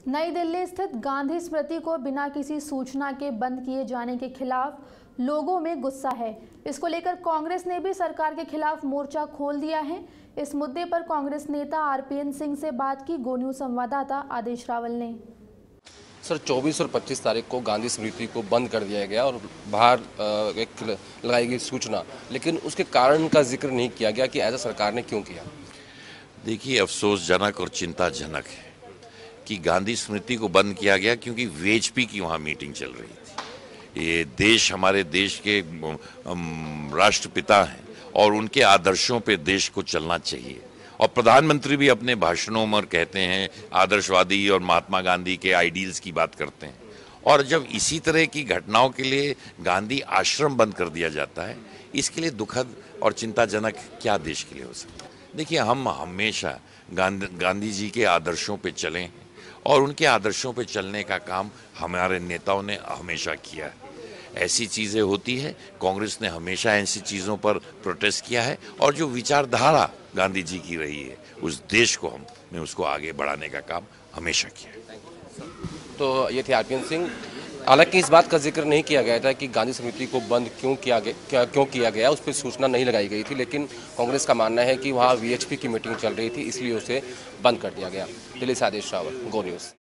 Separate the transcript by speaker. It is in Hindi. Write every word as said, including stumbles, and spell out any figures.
Speaker 1: नई दिल्ली स्थित गांधी स्मृति को बिना किसी सूचना के बंद किए जाने के खिलाफ लोगों में गुस्सा है। इसको लेकर कांग्रेस ने भी सरकार के खिलाफ मोर्चा खोल दिया है। इस मुद्दे पर कांग्रेस नेता आरपीएन सिंह से बात की गो न्यूज संवाददाता आदेश रावल ने।
Speaker 2: सर, चौबीस और पच्चीस तारीख को गांधी स्मृति को बंद कर दिया गया और बाहर एक लगाई गई सूचना, लेकिन उसके कारण का जिक्र नहीं किया गया कि ऐसा सरकार ने क्यों किया।
Speaker 3: देखिए, अफसोसजनक और चिंताजनक है कि गांधी स्मृति को बंद किया गया क्योंकि वीएचपी की वहाँ मीटिंग चल रही थी। ये देश हमारे देश के राष्ट्रपिता हैं और उनके आदर्शों पे देश को चलना चाहिए। और प्रधानमंत्री भी अपने भाषणों में कहते हैं, आदर्शवादी और महात्मा गांधी के आइडियल्स की बात करते हैं। और जब इसी तरह की घटनाओं के लिए गांधी आश्रम बंद कर दिया जाता है, इसके लिए दुखद और चिंताजनक क्या देश के लिए हो सकता है। देखिए, हम हमेशा गांधी गांधी जी के आदर्शों पे चले और उनके आदर्शों पे चलने का काम हमारे नेताओं ने हमेशा किया है। ऐसी चीज़ें होती है, कांग्रेस ने हमेशा ऐसी चीज़ों पर प्रोटेस्ट किया है और जो विचारधारा गांधी जी की रही है, उस देश को हमने उसको आगे बढ़ाने का काम हमेशा किया है।
Speaker 2: तो ये थे आरपीएन सिंह। हालांकि इस बात का जिक्र नहीं किया गया था कि गांधी स्मृति को बंद क्यों किया गया क्यों किया गया उस पर सूचना नहीं लगाई गई थी, लेकिन कांग्रेस का मानना है कि वहाँ वीएचपी की मीटिंग चल रही थी, इसलिए उसे बंद कर दिया गया। दिल्ली से आदेश रावल, गो न्यूज़।